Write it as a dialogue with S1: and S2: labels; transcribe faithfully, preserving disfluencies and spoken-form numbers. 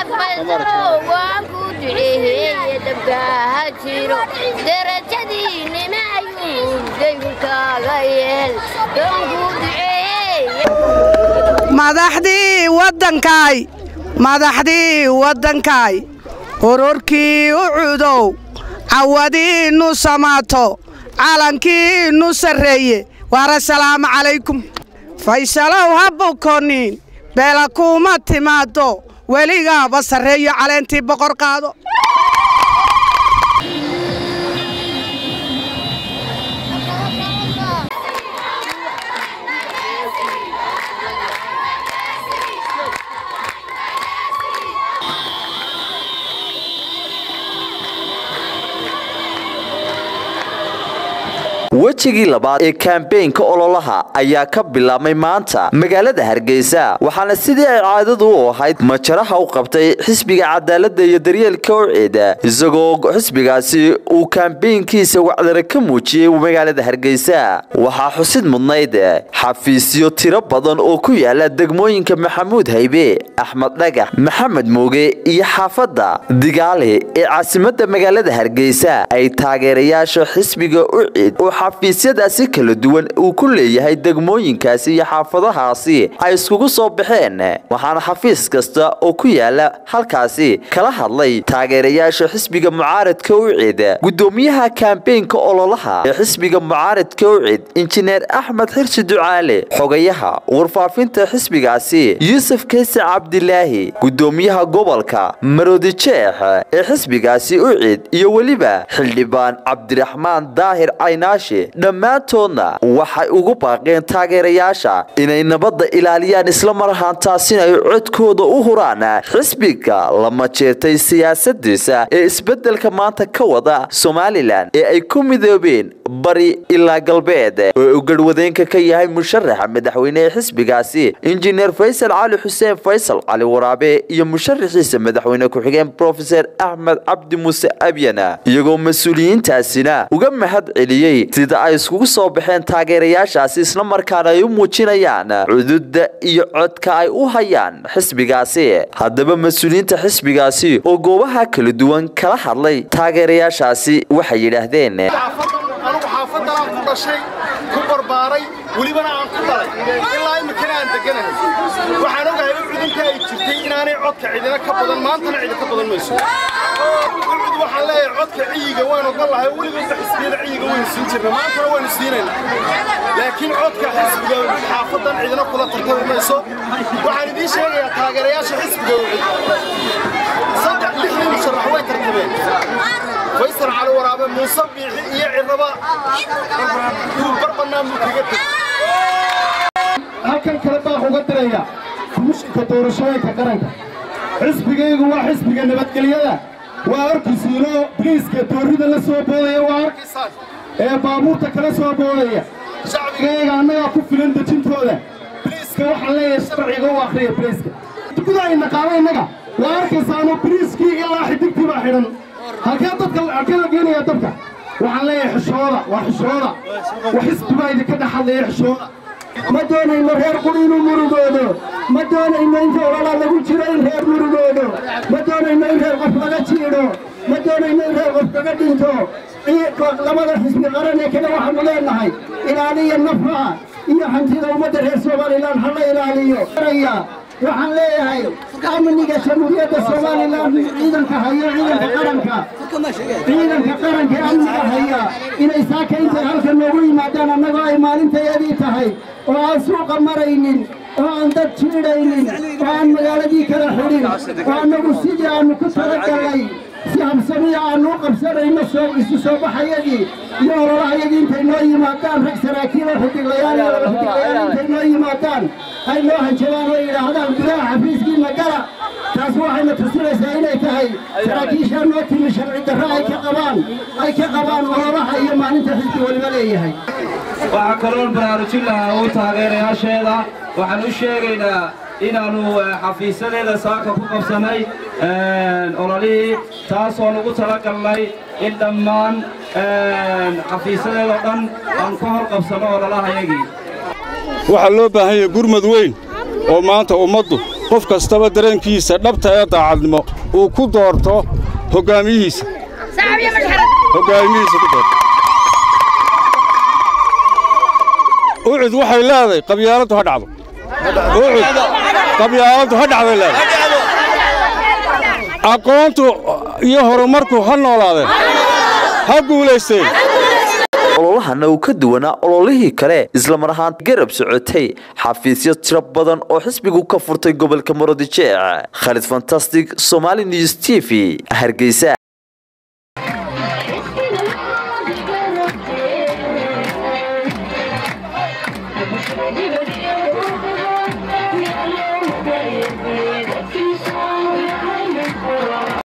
S1: madaxdii waddankaay madaxdii waddankaay ururkii u cudow cawadii nu samaato calankii nu sarreeye waara salaamu calaykum faysalow habbukonin beela kuma timaado weligaaba sarreeyo caleentii boqor qaado
S2: wajigii labaad ee campaign-ka ololaha ayaa ka bilaabmay maanta magaalada Hargeysa waxaana sidii ay caadadu u ahayd majaraha u qabtay xisbiga cadaaladda iyo daryeelka ucida isagoo xisbigaasi uu campaign-kiisa wacdara ka muujiyay magaalada Hargeysa waxaa xusid mudnayd xafiisyo tiro badan oo ku yaala degmooyinka Maxamuud Haybe Axmed Dhagax Maxamed Mooge iyo xaafadda Digaale ee caasimadda magaalada Hargeysa ay taageerayaasha xisbiga ucid xafiisyadaasi kala duwan uu ku leeyahay degmooyinkaasi iyo xaafadahaasi ay iskugu soo baxeen waxaana xafiis kasta oo ku yaala halkaasi kala hadlay taageerayaasha xisbiga mucaaradka ucid gudoomiyaha campaign-ka ololaha ee xisbiga mucaaradka ucid injineer Axmed Xirsi Ducaale xogayaha warfaafinta xisbigaasi Yuusuf Kayse Cabdilaahi gudoomiyaha gobolka Maroodi Jeex ee xisbigaasi ucid iyo waliba xildhibaan Cabdiraxmaan Daahir Aynaashi dhammaantoodna waxay ugu baaqeen taageerayaasha inay nabadda ilaaliyaan isla mar ahaantaasina ay codkooda u huraan xisbiga lama jeertay siyaasadiisa ee isbedelka maanta ka wada Somaliland ee ay ku midoobeen bari ilaa galbeed oo uu garwadeenka ka yahay musharaxa madaxweynaha xisbigaasi injineer Faysal Cali Xuseen Faysal Cali Waraabe iyo musharaxiisa madaxweyne ku xigeen Professor Ahmed Cabdi Muuse Abyana iyagoo mas'uuliyiintaasina uga mahad celiyay sida ay iskugu soo baxeen taageerayaashaasi isla markaana ay u muujinayaan cududda iyo codka ay u hayaan xisbigaasi haddaba mas'uuliyiinta xisbigaasi oo goobaha kala duwan kala hadlay taageerayaashaasi waxay yiraahdeen
S3: شيء كبر باري وليبنا عن كبري إلا إما كان عندنا وحنا نقول عندنا كاي تشتي إن أنا عدك عندنا كبدل ما أنت عندك كبدل ماشي كل واحد لا عدك عيجة وين وقلها ولي بس حسبين عيجة وين سنتنا ما أنت وين سنين لكن عدك حسب حافظا عندنا كلها ترتب ماشي وحنا دي شيء يا تاجر يا شيء حسب صدق اللي مشرح وين ترتبين فيصل على ورابه مصبي يعربا بربنا مكيت halkan kala baa uga diraya mushkilka doorashooyinka qaranka xisbigaygu waa xisbiga nabadgelyada waa arkiisino bliiska doorida la soo boodaya waa arkiisan ee baabuurta kala soo boodaya shacbigayga annaga ku filan dejintooda bliiska waxa leeyahay sharciga oo akhriya bliiska gudayna qaadaynaga waa arkiisano bliiskii ilaa xidigtii baa xiran halka dadka halka geenaya dadka waxaan leeyahay xishooda waa xishooda waxisbiga idinka dhaxalay xishooda ما دون المرهر قرينو مرودو ما دون المنجو ولا لغو جيرين هير مرودو ما دون المرهر قفقا جيرو ما دون المرهر قفقا دينتو لما حسب قرنه كده waxaan leenahay ilaaliya nafaa iyo hantida umada reer Soomaaliland hal ilaaliyo waxaan leeyahay amniga jamhuuriyadda Soomaaliland ciidanka haya ciidanka qaranka ciidanka qaranka amniga haya inay saakeynta halkan noogu yimaadaan annaga ay maalinteedii tahay oo aan suuqa maraynin oo aan dad jiidaynin oo aan magaaladii kala xirin oo annagu sidii aanu ku talagalay si habsamiya aanu qabsanayno soo isu soo baxayadii iyo ololahayadii intay noo yimaadaan rag saraakiil oo xidiglayaal iyo xidiglayaal intay noo yimaadaan ay noo hanjabaan oo yidhaahdaan gudaha xafiiskiina gala taas waxayna tusinaysaa inay tahay saraakiisha noo timi sharci darro ay ka qabaan ay ka qabaan ololaha iyo maalinta xisbi waliba leeyahay
S4: waxaa kaloo baraarujin lahaa oo taageerayaasheeda waxaan u sheegaynaa inaanu xafiisadeeda saaka ku qabsanay ololihii taasoo nagu talagalnay in dhammaan xafiisadeeda dhan aan ku hor qabsano ololahayagii
S5: waxaa loo baahan yahay gurmad weyn oo maanta ummaddu qof kastaba dareenkiisa dhabta ee daacadnimo uu ku doorto hogaamiyihiisa hogaamiyihiisa ku doorto ucud waxay leedahay qabyaaladdu ha dhacdo ucud qabyaaladdu ha dhacday leedahay aqoontu iyo horumarku ha noolaadeen ha guulaysteen
S2: ololahana uu ka duwanaa ololihii kale isla mar ahaan garab socotay xafiisyo tiro badan oo xisbigu ka furtay gobolka Maroodijeec Khalid Fantastic Somali News T V Hargeysa.
S6: Thank you.